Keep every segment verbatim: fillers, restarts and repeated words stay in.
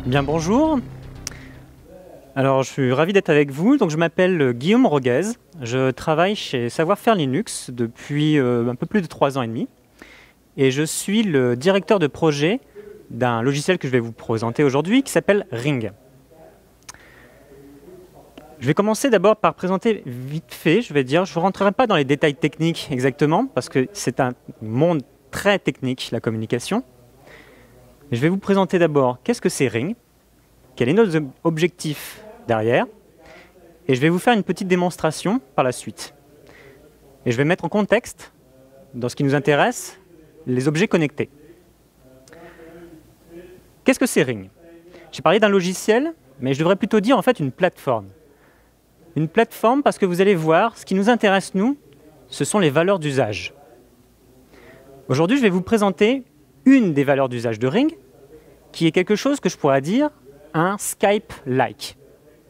Bien, bonjour. Alors, je suis ravi d'être avec vous. Donc, je m'appelle Guillaume Roguez. Je travaille chez Savoir-Faire Linux depuis euh, un peu plus de trois ans et demi. Et je suis le directeur de projet d'un logiciel que je vais vous présenter aujourd'hui qui s'appelle Ring. Je vais commencer d'abord par présenter vite fait, je vais dire. Je ne rentrerai pas dans les détails techniques exactement, parce que c'est un monde très technique, la communication. Je vais vous présenter d'abord qu'est-ce que c'est Ring, quel est notre objectif derrière, et je vais vous faire une petite démonstration par la suite. Et je vais mettre en contexte, dans ce qui nous intéresse, les objets connectés. Qu'est-ce que c'est Ring? J'ai parlé d'un logiciel, mais je devrais plutôt dire en fait une plateforme. Une plateforme parce que vous allez voir, ce qui nous intéresse nous, ce sont les valeurs d'usage. Aujourd'hui, je vais vous présenter une des valeurs d'usage de Ring, qui est quelque chose que je pourrais dire un Skype-like.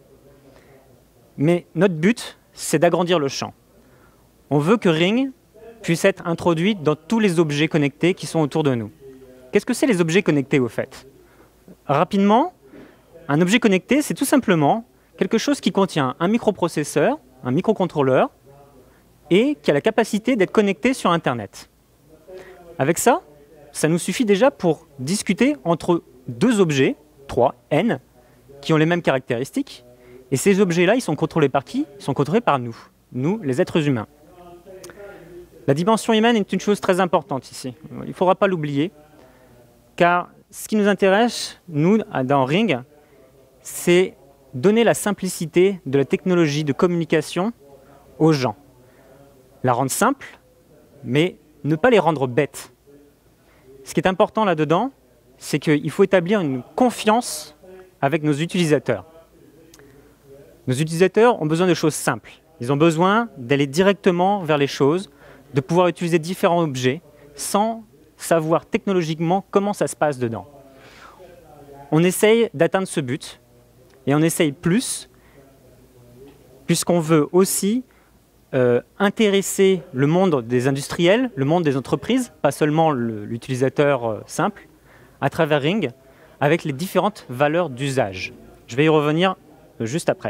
Mais notre but, c'est d'agrandir le champ. On veut que Ring puisse être introduit dans tous les objets connectés qui sont autour de nous. Qu'est-ce que c'est les objets connectés au fait? Rapidement, un objet connecté, c'est tout simplement quelque chose qui contient un microprocesseur, un microcontrôleur, et qui a la capacité d'être connecté sur Internet. Avec ça, ça nous suffit déjà pour discuter entre deux objets, trois, N, qui ont les mêmes caractéristiques. Et ces objets-là, ils sont contrôlés par qui? Ils sont contrôlés par nous, nous, les êtres humains. La dimension humaine est une chose très importante ici. Il ne faudra pas l'oublier, car ce qui nous intéresse, nous, dans Ring, c'est donner la simplicité de la technologie de communication aux gens. La rendre simple, mais ne pas les rendre bêtes. Ce qui est important là-dedans, c'est qu'il faut établir une confiance avec nos utilisateurs. Nos utilisateurs ont besoin de choses simples. Ils ont besoin d'aller directement vers les choses, de pouvoir utiliser différents objets sans savoir technologiquement comment ça se passe dedans. On essaye d'atteindre ce but, et on essaye plus, puisqu'on veut aussi euh, intéresser le monde des industriels, le monde des entreprises, pas seulement l'utilisateur euh, simple, à travers Ring, avec les différentes valeurs d'usage. Je vais y revenir euh, juste après.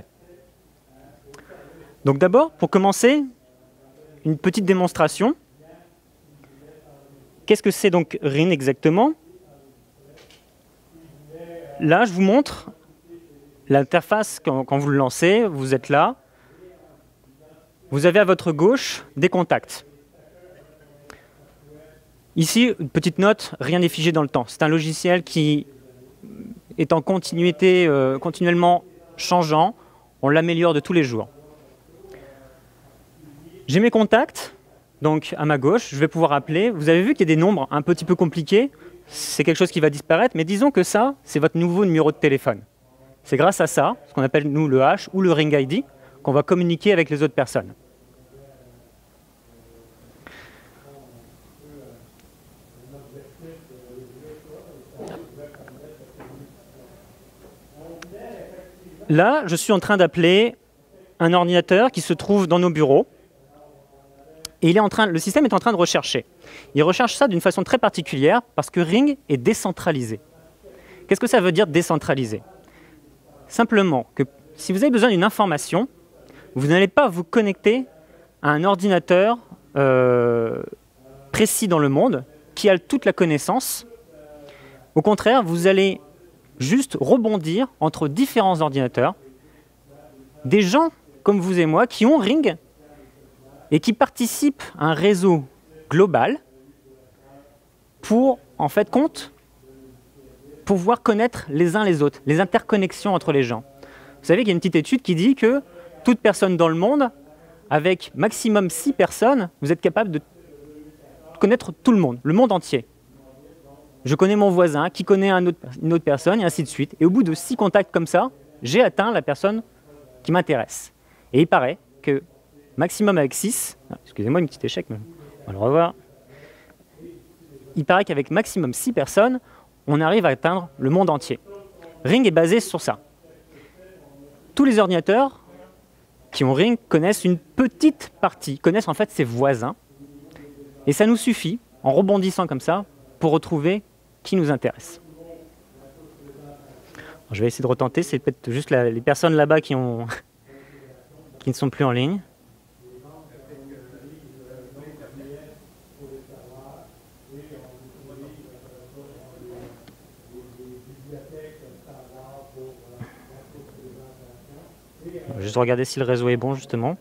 Donc d'abord, pour commencer, une petite démonstration. Qu'est-ce que c'est donc Ring exactement? Là, je vous montre l'interface, quand, quand vous le lancez, vous êtes là. Vous avez à votre gauche des contacts. Ici, une petite note, rien n'est figé dans le temps. C'est un logiciel qui est en continuité, euh, continuellement changeant. On l'améliore de tous les jours. J'ai mes contacts, donc à ma gauche, je vais pouvoir appeler. Vous avez vu qu'il y a des nombres un petit peu compliqués. C'est quelque chose qui va disparaître, mais disons que ça, c'est votre nouveau numéro de téléphone. C'est grâce à ça, ce qu'on appelle nous le hash ou le Ring I D, qu'on va communiquer avec les autres personnes. Là, je suis en train d'appeler un ordinateur qui se trouve dans nos bureaux. Et il est en train, le système est en train de rechercher. Il recherche ça d'une façon très particulière parce que Ring est décentralisé. Qu'est-ce que ça veut dire décentralisé? Simplement que si vous avez besoin d'une information, vous n'allez pas vous connecter à un ordinateur euh, précis dans le monde qui a toute la connaissance. Au contraire, vous allez juste rebondir entre différents ordinateurs, des gens comme vous et moi qui ont Ring et qui participent à un réseau global pour, en fait, compte pouvoir connaître les uns les autres, les interconnexions entre les gens. Vous savez qu'il y a une petite étude qui dit que toute personne dans le monde, avec maximum six personnes, vous êtes capable de connaître tout le monde, le monde entier. Je connais mon voisin, qui connaît un autre, une autre personne, et ainsi de suite. Et au bout de six contacts comme ça, j'ai atteint la personne qui m'intéresse. Et il paraît que maximum avec six, ah, excusez-moi, une petite échec, mais on va le revoir. Il paraît qu'avec maximum six personnes, on arrive à atteindre le monde entier. Ring est basé sur ça. Tous les ordinateurs qui ont Ring connaissent une petite partie, connaissent en fait ses voisins. Et ça nous suffit, en rebondissant comme ça, pour retrouver qui nous intéresse. Alors, je vais essayer de retenter, c'est peut-être juste la, les personnes là-bas qui, ont qui ne sont plus en ligne. Je vais juste regarder si le réseau est bon, justement.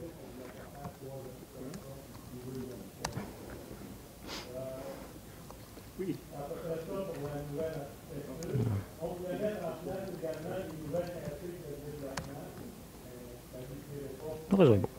Le réseau est bon.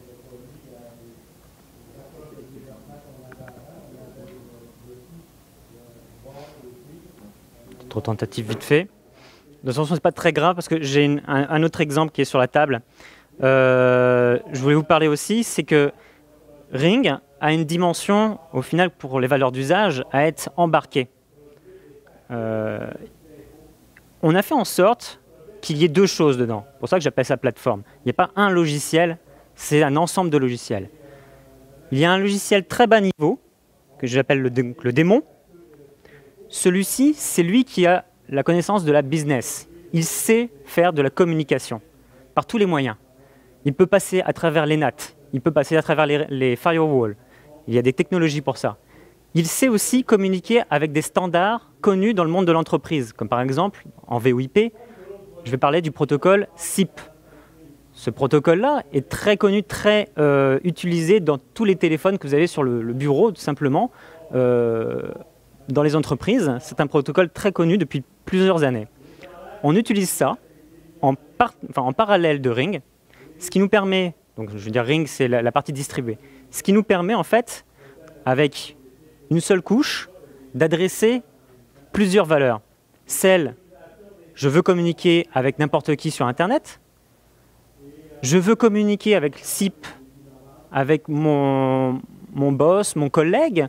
Autre tentative vite fait. De toute façon, ce n'est pas très grave parce que j'ai un, un autre exemple qui est sur la table. Euh, je voulais vous parler aussi, c'est que Ring a une dimension, au final, pour les valeurs d'usage, à être embarqué. Euh, on a fait en sorte qu'il y ait deux choses dedans. C'est pour ça que j'appelle ça plateforme. Il n'y a pas un logiciel, c'est un ensemble de logiciels. Il y a un logiciel très bas niveau, que j'appelle le, dé le démon. Celui-ci, c'est lui qui a la connaissance de la business. Il sait faire de la communication par tous les moyens. Il peut passer à travers les N A T, il peut passer à travers les, les firewalls. Il y a des technologies pour ça. Il sait aussi communiquer avec des standards connus dans le monde de l'entreprise, comme par exemple, en V O I P, je vais parler du protocole S I P. Ce protocole-là est très connu, très euh, utilisé dans tous les téléphones que vous avez sur le, le bureau, tout simplement. Euh, dans les entreprises, c'est un protocole très connu depuis plusieurs années. On utilise ça en, par, enfin, en parallèle de Ring, ce qui nous permet, donc je veux dire Ring, c'est la, la partie distribuée, ce qui nous permet en fait, avec une seule couche, d'adresser plusieurs valeurs. Celle, je veux communiquer avec n'importe qui sur Internet, je veux communiquer avec S I P, avec mon, mon boss, mon collègue,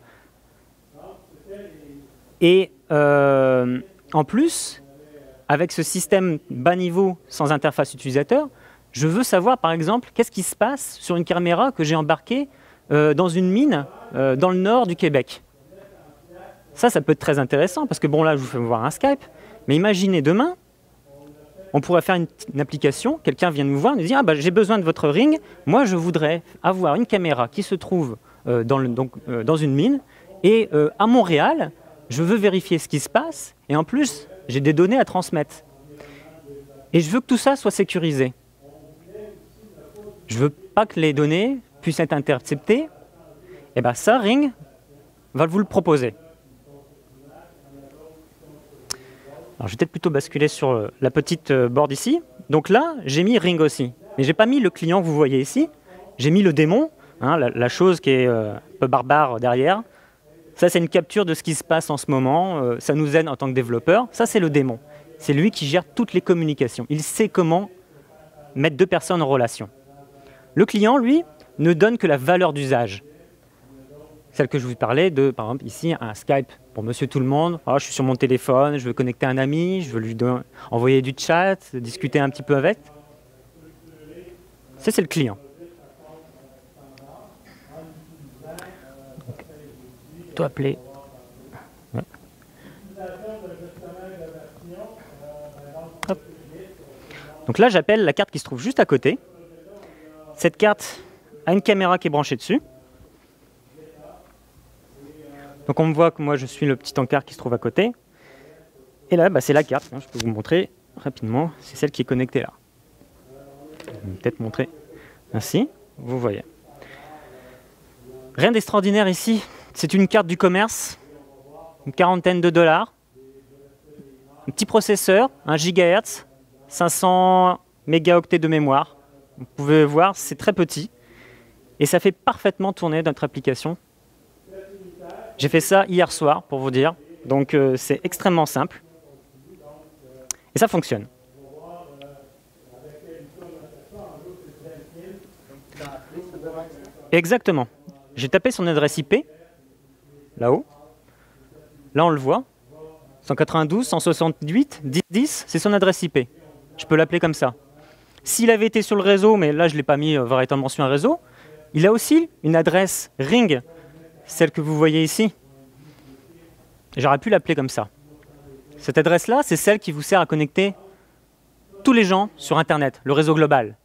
et euh, en plus, avec ce système bas niveau sans interface utilisateur, je veux savoir par exemple qu'est-ce qui se passe sur une caméra que j'ai embarquée euh, dans une mine euh, dans le nord du Québec. Ça, ça peut être très intéressant parce que bon là je vous fais voir un Skype, mais imaginez demain, on pourrait faire une, une application, quelqu'un vient nous voir, nous dit ah bah j'ai besoin de votre Ring, moi je voudrais avoir une caméra qui se trouve euh, dans, le, donc, euh, dans une mine et euh, à Montréal, je veux vérifier ce qui se passe et en plus j'ai des données à transmettre. Et je veux que tout ça soit sécurisé. Je ne veux pas que les données puissent être interceptées. Et bien ça, Ring va vous le proposer. Alors, je vais peut-être plutôt basculer sur la petite board ici. Donc là, j'ai mis Ring aussi. Mais je n'ai pas mis le client que vous voyez ici. J'ai mis le démon, hein, la, la chose qui est euh, un peu barbare derrière. Ça, c'est une capture de ce qui se passe en ce moment. Euh, ça nous aide en tant que développeur. Ça, c'est le démon. C'est lui qui gère toutes les communications. Il sait comment mettre deux personnes en relation. Le client, lui, ne donne que la valeur d'usage. Celle que je vous parlais de, par exemple, ici, un Skype pour monsieur tout le monde. Ah, je suis sur mon téléphone, je veux connecter un ami, je veux lui donner, envoyer du chat, discuter un petit peu avec. Ça, c'est le client. Donc, plutôt appeler. Ouais. Hop. Donc là, j'appelle la carte qui se trouve juste à côté. Cette carte a une caméra qui est branchée dessus. Donc on me voit que moi je suis le petit encart qui se trouve à côté. Et là, bah, c'est la carte, hein, je peux vous montrer rapidement, c'est celle qui est connectée là. Je vais peut-être montrer ainsi, vous voyez. Rien d'extraordinaire ici, c'est une carte du commerce, une quarantaine de dollars, un petit processeur, un gigahertz, cinq cents mégaoctets de mémoire. Vous pouvez voir, c'est très petit et ça fait parfaitement tourner notre application. J'ai fait ça hier soir, pour vous dire. Donc, euh, c'est extrêmement simple. Et ça fonctionne. Exactement. J'ai tapé son adresse I P, là-haut. Là, on le voit. cent quatre-vingt-douze, cent soixante-huit, dix, dix, c'est son adresse I P. Je peux l'appeler comme ça. S'il avait été sur le réseau, mais là, je ne l'ai pas mis euh, véritablement sur un réseau, il a aussi une adresse Ring, celle que vous voyez ici. J'aurais pu l'appeler comme ça. Cette adresse-là, c'est celle qui vous sert à connecter tous les gens sur Internet, le réseau global.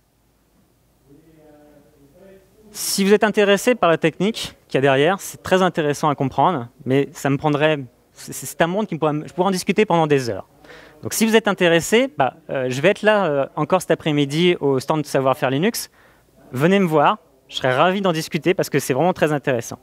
Si vous êtes intéressé par la technique qu'il y a derrière, c'est très intéressant à comprendre, mais ça me prendrait, c'est un monde qui me pourrait, je pourrais en discuter pendant des heures. Donc si vous êtes intéressé, bah, euh, je vais être là euh, encore cet après-midi au stand de Savoir-faire Linux. Venez me voir, je serais ravi d'en discuter parce que c'est vraiment très intéressant.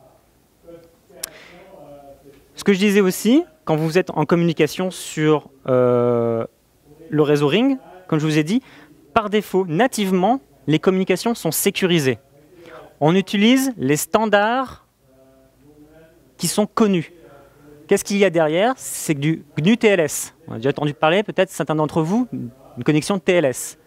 Ce que je disais aussi, quand vous êtes en communication sur euh, le réseau Ring, comme je vous ai dit, par défaut, nativement, les communications sont sécurisées. On utilise les standards qui sont connus. Qu'est-ce qu'il y a derrière? C'est du G N U T L S. On a déjà entendu parler, peut-être certains d'entre vous, une connexion T L S.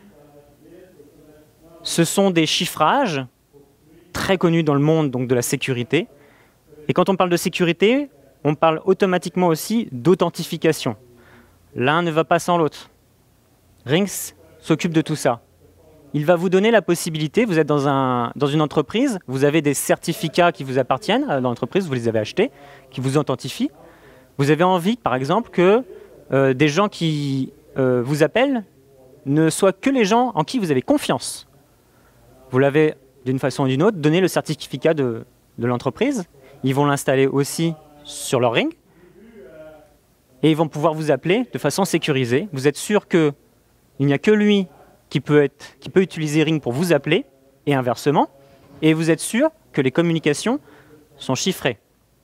Ce sont des chiffrages très connus dans le monde donc de la sécurité. Et quand on parle de sécurité, on parle automatiquement aussi d'authentification. L'un ne va pas sans l'autre. Ring s'occupe de tout ça. Il va vous donner la possibilité, vous êtes dans, un, dans une entreprise, vous avez des certificats qui vous appartiennent dans l'entreprise, vous les avez achetés, qui vous authentifient. Vous avez envie, par exemple, que euh, des gens qui euh, vous appellent ne soient que les gens en qui vous avez confiance. Vous l'avez, d'une façon ou d'une autre, donné le certificat de, de l'entreprise. Ils vont l'installer aussi sur leur Ring. Et ils vont pouvoir vous appeler de façon sécurisée. Vous êtes sûr qu'il n'y a que lui qui peut, être, qui peut utiliser Ring pour vous appeler, et inversement, et vous êtes sûr que les communications sont chiffrées.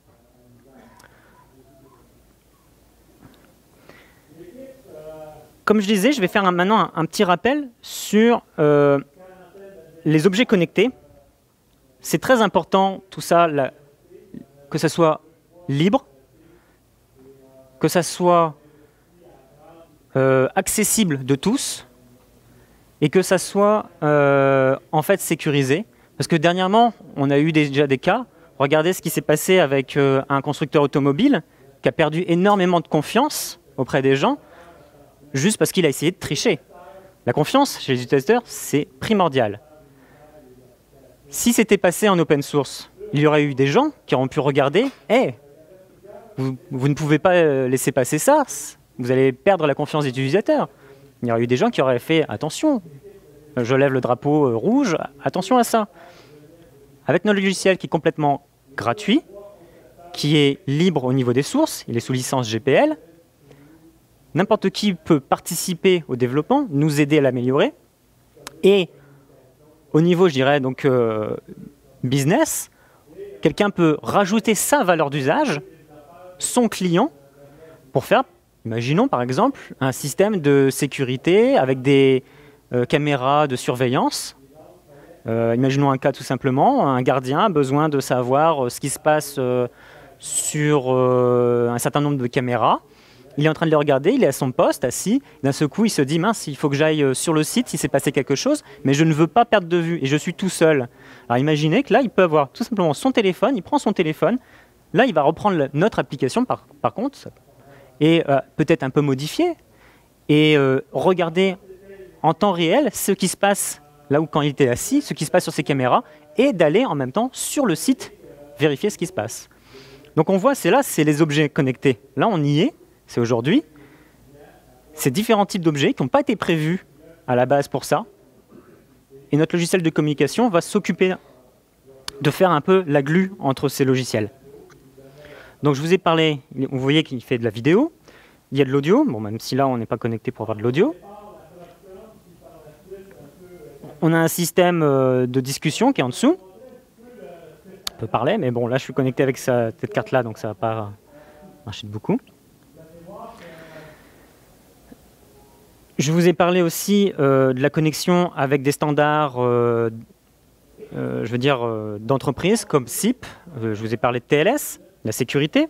Comme je disais, je vais faire un, maintenant un, un petit rappel sur euh, les objets connectés. C'est très important, tout ça, la, que ça soit libre, que ça soit euh, accessible de tous, et que ça soit euh, en fait sécurisé. Parce que dernièrement, on a eu déjà des cas. Regardez ce qui s'est passé avec euh, un constructeur automobile qui a perdu énormément de confiance auprès des gens juste parce qu'il a essayé de tricher. La confiance chez les utilisateurs, c'est primordial. Si c'était passé en open source, il y aurait eu des gens qui auraient pu regarder « Hey, vous, vous ne pouvez pas laisser passer ça, vous allez perdre la confiance des utilisateurs ». Il y aurait eu des gens qui auraient fait « Attention, je lève le drapeau euh, rouge, attention à ça ». Avec notre logiciel qui est complètement gratuit, qui est libre au niveau des sources, il est sous licence G P L, n'importe qui peut participer au développement, nous aider à l'améliorer. Et au niveau, je dirais, donc euh, business, quelqu'un peut rajouter sa valeur d'usage, son client, pour faire, imaginons par exemple, un système de sécurité avec des euh, caméras de surveillance. Euh, imaginons un cas tout simplement, un gardien a besoin de savoir ce qui se passe euh, sur euh, un certain nombre de caméras. Il est en train de les regarder, il est à son poste, assis. D'un seul coup, il se dit « Mince, il faut que j'aille sur le site s'il s'est passé quelque chose, mais je ne veux pas perdre de vue et je suis tout seul. » Alors imaginez que là, il peut avoir tout simplement son téléphone, il prend son téléphone. Là, il va reprendre le, notre application, par, par contre, et euh, peut-être un peu modifier, et euh, regarder en temps réel ce qui se passe là où quand il était assis, ce qui se passe sur ses caméras, et d'aller en même temps sur le site vérifier ce qui se passe. Donc on voit, c'est là, c'est les objets connectés. Là, on y est, c'est aujourd'hui. C'est différents types d'objets qui n'ont pas été prévus à la base pour ça. Et notre logiciel de communication va s'occuper de faire un peu la glue entre ces logiciels. Donc je vous ai parlé, vous voyez qu'il fait de la vidéo, il y a de l'audio, bon, même si là on n'est pas connecté pour avoir de l'audio. On a un système de discussion qui est en dessous. On peut parler, mais bon, là je suis connecté avec sa, cette carte-là, donc ça ne va pas marcher de beaucoup. Je vous ai parlé aussi euh, de la connexion avec des standards euh, euh, je veux dire, euh, d'entreprise comme S I P. Euh, je vous ai parlé de T L S, la sécurité.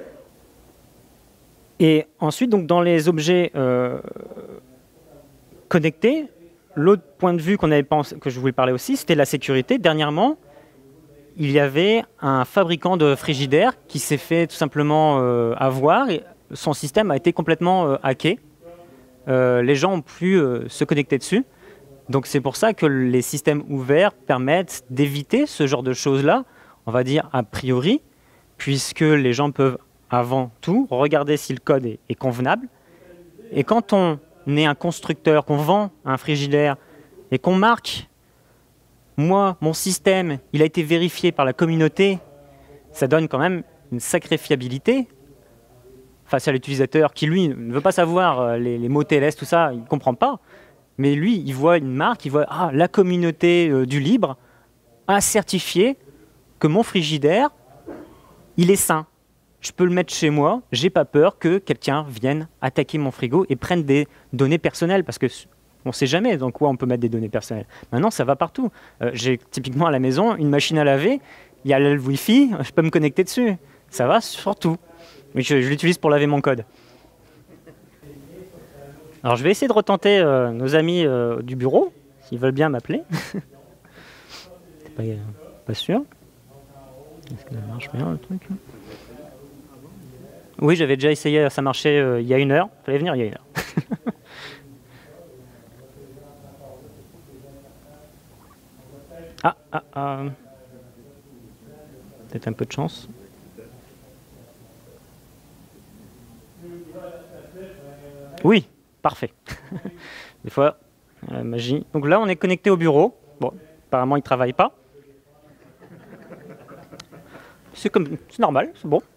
Et ensuite, donc, dans les objets euh, connectés, l'autre point de vue qu'on avait pensé, que je voulais parler aussi, c'était la sécurité. Dernièrement, il y avait un fabricant de frigidaire qui s'est fait tout simplement euh, avoir et son système a été complètement euh, hacké. Euh, les gens ont pu euh, se connecter dessus. Donc c'est pour ça que les systèmes ouverts permettent d'éviter ce genre de choses-là, on va dire a priori, puisque les gens peuvent avant tout regarder si le code est, est convenable. Et quand on est un constructeur, qu'on vend un frigidaire et qu'on marque, moi, mon système, il a été vérifié par la communauté, ça donne quand même une sacrée fiabilité face à l'utilisateur qui, lui, ne veut pas savoir les, les mots T L S, tout ça, il ne comprend pas. Mais lui, il voit une marque, il voit ah, la communauté euh, du libre a certifié que mon frigidaire, il est sain. Je peux le mettre chez moi, j'ai pas peur que quelqu'un vienne attaquer mon frigo et prenne des données personnelles, parce que on ne sait jamais dans quoi on peut mettre des données personnelles. Maintenant, ça va partout. Euh, j'ai typiquement à la maison une machine à laver, il y a le Wi-Fi, je peux me connecter dessus. Ça va sur tout. Mais je, je l'utilise pour laver mon code. Alors, je vais essayer de retenter euh, nos amis euh, du bureau, s'ils veulent bien m'appeler. C'est pas, euh, pas sûr. Est-ce que ça marche bien, le truc? Oui, j'avais déjà essayé, ça marchait euh, il y a une heure. Il fallait venir il y a une heure. ah, ah, ah. Peut-être un peu de chance. Oui, parfait. Des fois, la magie. Donc là, on est connecté au bureau. Bon, apparemment, il ne travaille pas. C'est comme, c'est normal, c'est bon.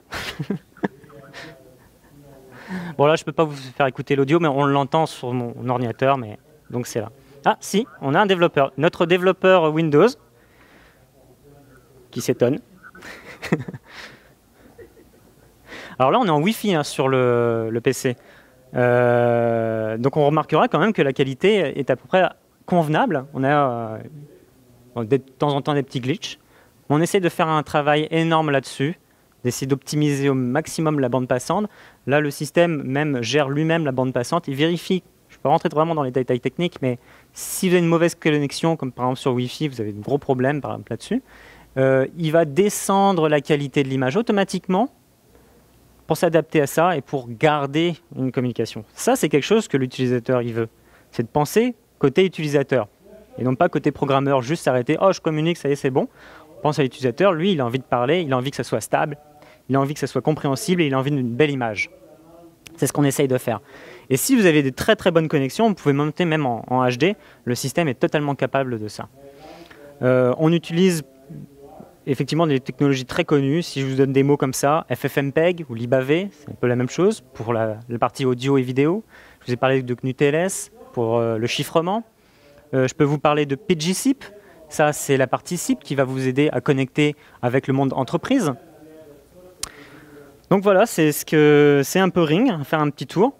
Bon, là, je ne peux pas vous faire écouter l'audio, mais on l'entend sur mon ordinateur, mais donc c'est là. Ah, si, on a un développeur. Notre développeur Windows, qui s'étonne. Alors là, on est en Wi-Fi hein, sur le, le P C. Euh, donc on remarquera quand même que la qualité est à peu près convenable. On a euh, de temps en temps des petits glitches. On essaie de faire un travail énorme là-dessus, d'essayer d'optimiser au maximum la bande passante. Là, le système même gère lui-même la bande passante. Il vérifie, je peux rentrer vraiment dans les détails techniques, mais si vous avez une mauvaise connexion, comme par exemple sur Wi-Fi, vous avez de gros problèmes par exemple là-dessus, euh, il va descendre la qualité de l'image automatiquement pour s'adapter à ça et pour garder une communication. Ça, c'est quelque chose que l'utilisateur il veut. C'est de penser côté utilisateur et non pas côté programmeur, juste s'arrêter, oh, je communique, ça y est, c'est bon. On pense à l'utilisateur, lui, il a envie de parler, il a envie que ça soit stable, il a envie que ça soit compréhensible et il a envie d'une belle image. C'est ce qu'on essaye de faire. Et si vous avez des très très bonnes connexions, vous pouvez monter même en, en H D, le système est totalement capable de ça. Euh, on utilise effectivement des technologies très connues. Si je vous donne des mots comme ça, F F M P E G ou LibAV, c'est un peu la même chose pour la, la partie audio et vidéo. Je vous ai parlé de G N U T L S pour euh, le chiffrement. Euh, je peux vous parler de P G S I P. Ça, c'est la partie S I P qui va vous aider à connecter avec le monde entreprise. Donc voilà, c'est ce que c'est un peu Ring, faire un petit tour.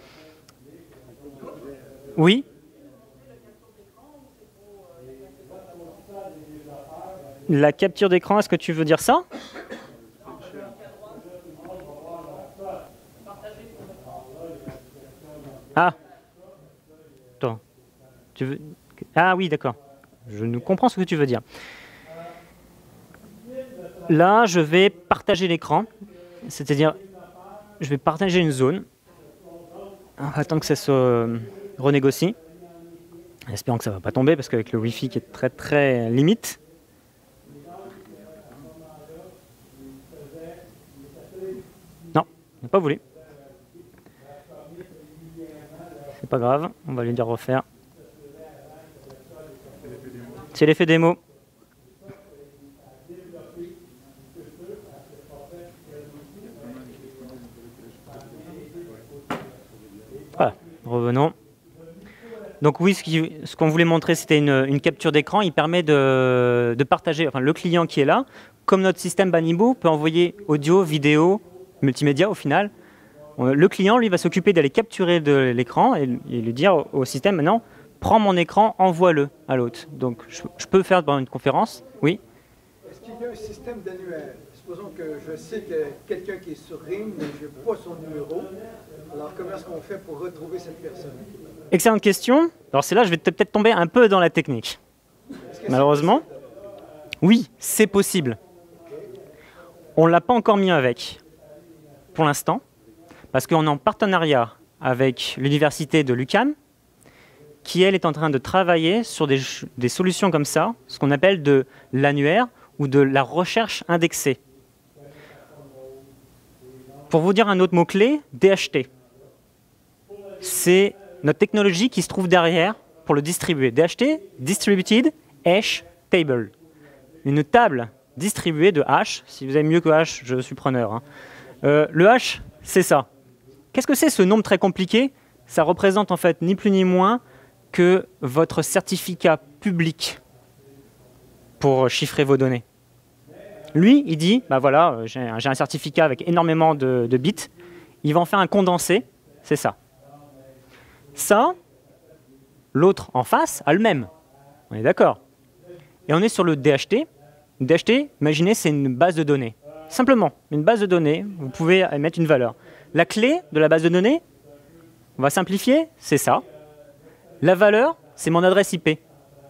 Oui. La capture d'écran, est-ce que tu veux dire ça? Ah. Attends. Tu veux... Ah oui, d'accord. Je ne comprends ce que tu veux dire. Là, je vais partager l'écran. C'est-à-dire, je vais partager une zone. Attends que ça se renégocie. Espérons que ça ne va pas tomber, parce qu'avec le Wi-Fi qui est très très limite. Non, il n'a pas voulu. C'est pas grave, on va lui dire refaire. C'est l'effet démo. Voilà, revenons. Donc oui, ce, qui, ce qu'on voulait montrer, c'était une, une capture d'écran. Il permet de, de partager, enfin le client qui est là, comme notre système Banibo peut envoyer audio, vidéo, multimédia au final. Le client, lui, va s'occuper d'aller capturer de l'écran et, et lui dire au, au système, maintenant, prends mon écran, envoie-le à l'autre. Donc je, je peux faire dans une conférence, oui. Est-ce qu'il y a un système d'annuaire? Supposons que je sais que quelqu'un qui est sur Ring, mais je n'ai pas son numéro. Alors comment est-ce qu'on fait pour retrouver cette personne? Excellente question. Alors c'est là, je vais peut-être tomber un peu dans la technique. Malheureusement. Oui, c'est possible. On ne l'a pas encore mis avec, pour l'instant, parce qu'on est en partenariat avec l'université de l'U Q A M, qui, elle, est en train de travailler sur des, des solutions comme ça, ce qu'on appelle de l'annuaire ou de la recherche indexée. Pour vous dire un autre mot-clé, D H T. C'est notre technologie qui se trouve derrière pour le distribuer. D H T, Distributed Hash Table. Une table distribuée de hash. Si vous avez mieux que hash, je suis preneur. Hein. Euh, le hash, c'est ça. Qu'est-ce que c'est ce nombre très compliqué? Ça représente en fait ni plus ni moins que votre certificat public pour chiffrer vos données. Lui, il dit, bah voilà, j'ai un, un certificat avec énormément de, de bits, il va en faire un condensé, c'est ça. Ça, l'autre en face a le même, on est d'accord. Et on est sur le D H T. Le D H T, imaginez, c'est une base de données. Simplement, une base de données, vous pouvez mettre une valeur. La clé de la base de données, on va simplifier, c'est ça. La valeur, c'est mon adresse I P.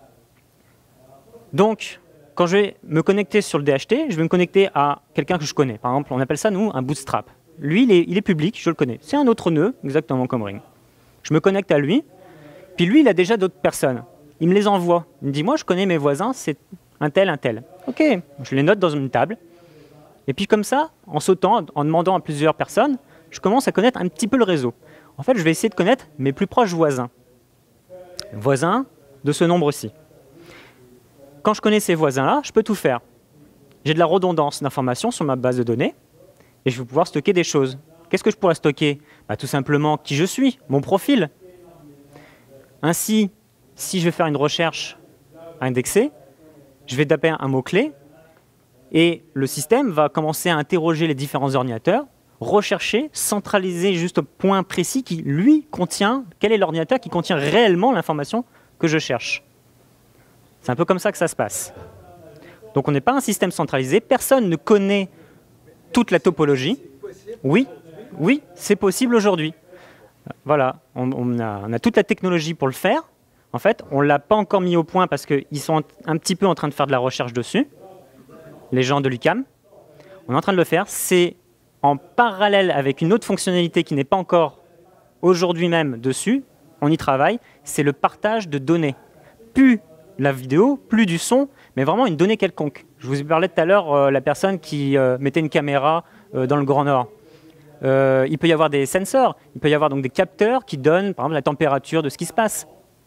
Donc, quand je vais me connecter sur le D H T, je vais me connecter à quelqu'un que je connais. Par exemple, on appelle ça, nous, un bootstrap. Lui, il est, il est public, je le connais. C'est un autre nœud, exactement comme Ring. Je me connecte à lui, puis lui, il a déjà d'autres personnes. Il me les envoie. Il me dit, moi, je connais mes voisins, c'est un tel, un tel. OK, je les note dans une table. Et puis comme ça, en sautant, en demandant à plusieurs personnes, je commence à connaître un petit peu le réseau. En fait, je vais essayer de connaître mes plus proches voisins. Voisins de ce nombre-ci. Quand je connais ces voisins-là, je peux tout faire. J'ai de la redondance d'informations sur ma base de données et je vais pouvoir stocker des choses. Qu'est-ce que je pourrais stocker? Bah, tout simplement qui je suis, mon profil. Ainsi, si je vais faire une recherche indexée, je vais taper un mot-clé et le système va commencer à interroger les différents ordinateurs, rechercher, centraliser juste au point précis qui, lui, contient, quel est l'ordinateur qui contient réellement l'information que je cherche. C'est un peu comme ça que ça se passe. Donc on n'est pas un système centralisé, personne ne connaît toute la topologie. Oui, oui, c'est possible aujourd'hui. Voilà, on, on, a, on a toute la technologie pour le faire. En fait, on ne l'a pas encore mis au point parce qu'ils sont un petit peu en train de faire de la recherche dessus, les gens de l'U Q A M. On est en train de le faire. C'est en parallèle avec une autre fonctionnalité qui n'est pas encore aujourd'hui même dessus. On y travaille. C'est le partage de données. Plus la vidéo, plus du son, mais vraiment une donnée quelconque. Je vous ai parlé tout à l'heure, euh, la personne qui euh, mettait une caméra euh, dans le Grand Nord. Euh, il peut y avoir des sensors, il peut y avoir donc des capteurs qui donnent, par exemple, la température de ce qui se passe.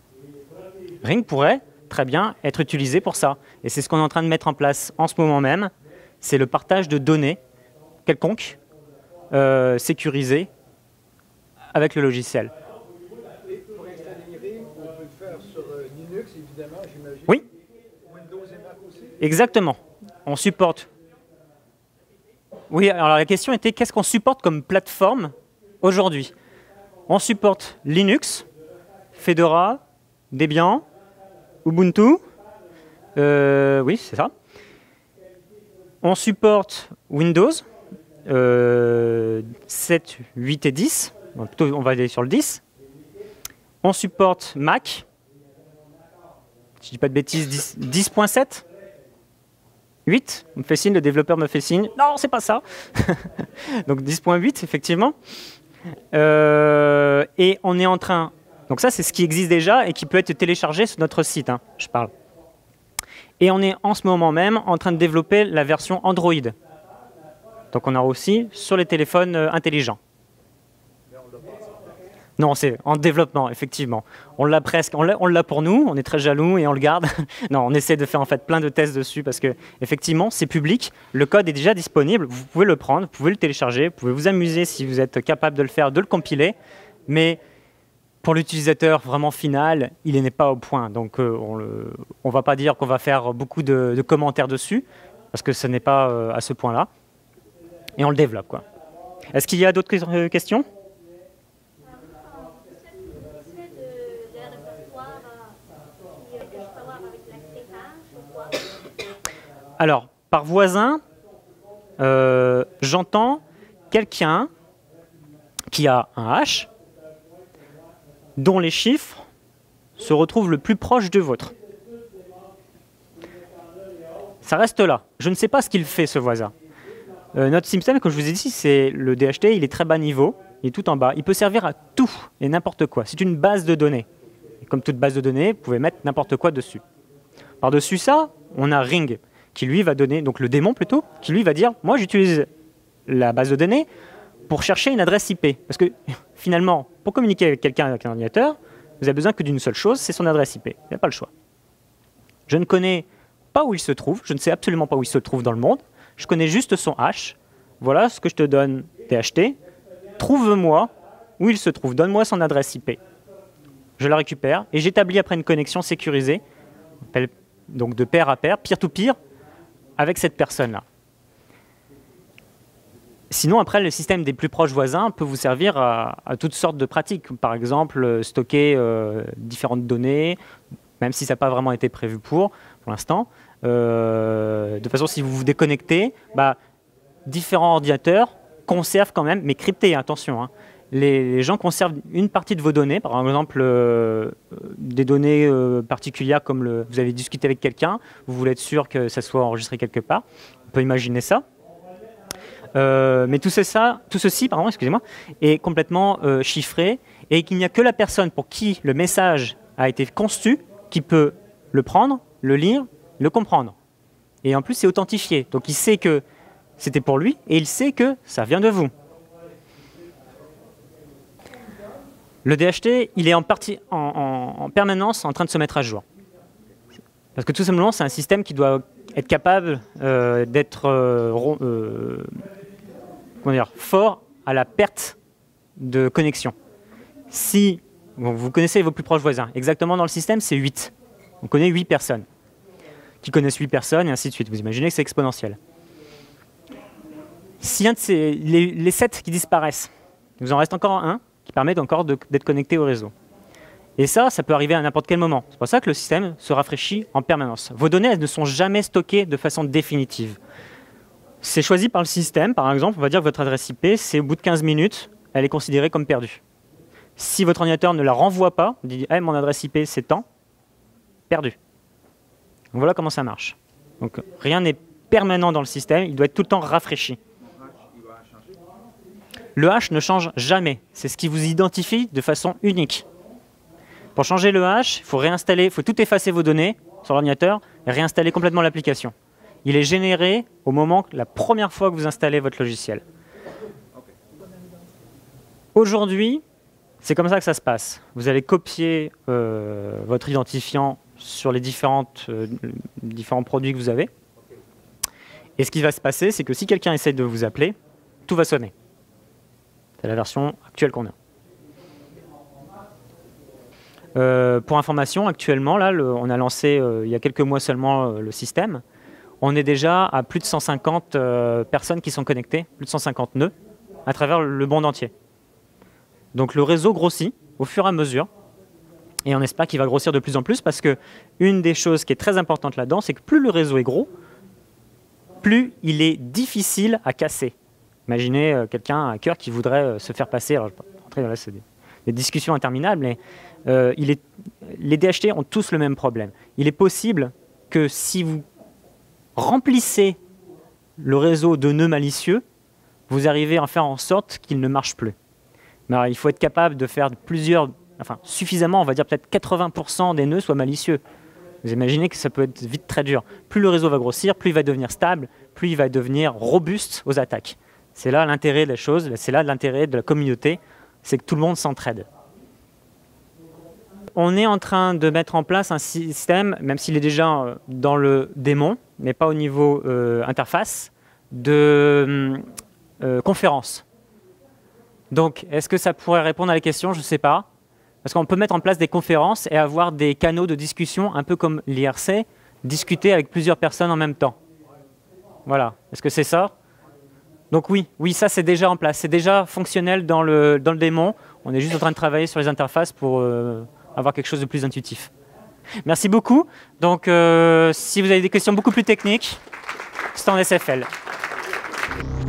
Ring pourrait très bien être utilisé pour ça. Et c'est ce qu'on est en train de mettre en place en ce moment même. C'est le partage de données quelconques, euh, sécurisées, avec le logiciel. Et pour installer Ring, on peut le faire sur euh, Linux, évidemment, j'imagine. Oui. Windows et Mac aussi. Exactement. On supporte. Oui, alors la question était qu'est-ce qu'on supporte comme plateforme aujourd'hui? On supporte Linux, Fedora, Debian, Ubuntu. Euh, oui, c'est ça. On supporte Windows euh, sept, huit et dix. Bon, plutôt, on va aller sur le dix. On supporte Mac. Si je ne dis pas de bêtises, dix point sept. huit, on me fait signe, le développeur me fait signe. Non, c'est pas ça. Donc dix point huit, effectivement. Euh, et on est en train... Donc ça, c'est ce qui existe déjà et qui peut être téléchargé sur notre site, hein, je parle. Et on est en ce moment même en train de développer la version Android. Donc on a aussi sur les téléphones euh, intelligents. Non, c'est en développement, effectivement. On l'a presque, on l'a pour nous, on est très jaloux et on le garde. Non, on essaie de faire en fait plein de tests dessus parce que effectivement, c'est public, le code est déjà disponible, vous pouvez le prendre, vous pouvez le télécharger, vous pouvez vous amuser si vous êtes capable de le faire, de le compiler, mais pour l'utilisateur vraiment final, il n'est pas au point. Donc euh, on ne va pas dire qu'on va faire beaucoup de, de commentaires dessus parce que ce n'est pas euh, à ce point-là. Et on le développe, quoi. Est-ce qu'il y a d'autres questions ? Alors, par voisin, euh, j'entends quelqu'un qui a un hash dont les chiffres se retrouvent le plus proche du vôtre. Ça reste là. Je ne sais pas ce qu'il fait, ce voisin. Euh, notre système, comme je vous ai dit, c'est le D H T, il est très bas niveau, il est tout en bas. Il peut servir à tout et n'importe quoi. C'est une base de données. Et comme toute base de données, vous pouvez mettre n'importe quoi dessus. Par-dessus ça, on a Ring, qui lui va donner, donc le démon plutôt, qui lui va dire, moi j'utilise la base de données pour chercher une adresse I P. Parce que finalement, pour communiquer avec quelqu'un avec un ordinateur, vous avez besoin que d'une seule chose, c'est son adresse I P. Il n'y a pas le choix. Je ne connais pas où il se trouve, je ne sais absolument pas où il se trouve dans le monde, je connais juste son hash. Voilà ce que je te donne, T H T. Trouve-moi où il se trouve, donne-moi son adresse I P. Je la récupère et j'établis après une connexion sécurisée, donc de pair à pair, peer-to-peer, avec cette personne-là. Sinon, après, le système des plus proches voisins peut vous servir à, à toutes sortes de pratiques. Par exemple, stocker euh, différentes données, même si ça n'a pas vraiment été prévu pour, pour l'instant. Euh, de façon, si vous vous déconnectez, bah, différents ordinateurs conservent quand même, mais cryptés, attention. Hein. Les, les gens conservent une partie de vos données, par exemple euh, des données euh, particulières comme le, vous avez discuté avec quelqu'un, vous voulez être sûr que ça soit enregistré quelque part. On peut imaginer ça. Euh, mais tout, ça, tout ceci pardon, excusez-moi, est complètement euh, chiffré et qu'il n'y a que la personne pour qui le message a été conçu qui peut le prendre, le lire, le comprendre. Et en plus, c'est authentifié. Donc il sait que c'était pour lui et il sait que ça vient de vous. Le D H T, il est en, partie, en, en, en permanence en train de se mettre à jour. Parce que tout simplement, c'est un système qui doit être capable euh, d'être euh, euh, comment dire, fort à la perte de connexion. Si bon, vous connaissez vos plus proches voisins, exactement dans le système, c'est huit. On connaît huit personnes qui connaissent huit personnes et ainsi de suite. Vous imaginez que c'est exponentiel. Si un de ces, les, les sept qui disparaissent, il vous en reste encore un qui permet encore d'être connecté au réseau. Et ça, ça peut arriver à n'importe quel moment. C'est pour ça que le système se rafraîchit en permanence. Vos données, elles ne sont jamais stockées de façon définitive. C'est choisi par le système. Par exemple, on va dire que votre adresse I P, c'est au bout de quinze minutes, elle est considérée comme perdue. Si votre ordinateur ne la renvoie pas, dit hey, « mon adresse I P, c'est tant », perdu. Donc voilà comment ça marche. Donc rien n'est permanent dans le système, il doit être tout le temps rafraîchi. Le hash ne change jamais. C'est ce qui vous identifie de façon unique. Pour changer le hash, il faut réinstaller, il faut tout effacer vos données sur l'ordinateur et réinstaller complètement l'application. Il est généré au moment, la première fois que vous installez votre logiciel. Aujourd'hui, c'est comme ça que ça se passe. Vous allez copier euh, votre identifiant sur les différentes, euh, différents produits que vous avez. Et ce qui va se passer, c'est que si quelqu'un essaie de vous appeler, tout va sonner. C'est la version actuelle qu'on a. Euh, pour information, actuellement, là, le, on a lancé euh, il y a quelques mois seulement euh, le système. On est déjà à plus de cent cinquante euh, personnes qui sont connectées, plus de cent cinquante nœuds, à travers le monde entier. Donc le réseau grossit au fur et à mesure, et on espère qu'il va grossir de plus en plus, parce qu'une des choses qui est très importante là-dedans, c'est que plus le réseau est gros, plus il est difficile à casser. Imaginez euh, quelqu'un, un hacker, qui voudrait euh, se faire passer, alors je ne vais pas rentrer dans des, des discussions interminables, mais euh, il est, les D H T ont tous le même problème. Il est possible que si vous remplissez le réseau de nœuds malicieux, vous arrivez à faire en sorte qu'il ne marche plus. Mais alors, il faut être capable de faire plusieurs, enfin suffisamment, on va dire peut-être quatre-vingts pour cent des nœuds soient malicieux. Vous imaginez que ça peut être vite très dur. Plus le réseau va grossir, plus il va devenir stable, plus il va devenir robuste aux attaques. C'est là l'intérêt des choses, c'est là l'intérêt de la communauté, c'est que tout le monde s'entraide. On est en train de mettre en place un système, même s'il est déjà dans le démon, mais pas au niveau euh, interface, de euh, conférence. Donc, est-ce que ça pourrait répondre à la question? Je ne sais pas. Parce qu'on peut mettre en place des conférences et avoir des canaux de discussion, un peu comme l'I R C, discuter avec plusieurs personnes en même temps. Voilà. Est-ce que c'est ça? Donc oui, oui, ça c'est déjà en place. C'est déjà fonctionnel dans le, dans le démon. On est juste en train de travailler sur les interfaces pour euh, avoir quelque chose de plus intuitif. Merci beaucoup. Donc, euh, si vous avez des questions beaucoup plus techniques, c'est en S F L.